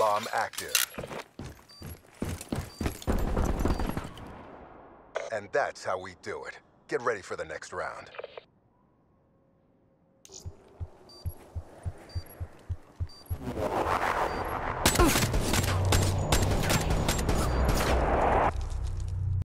bomb active. And that's how we do it. Get ready for the next round.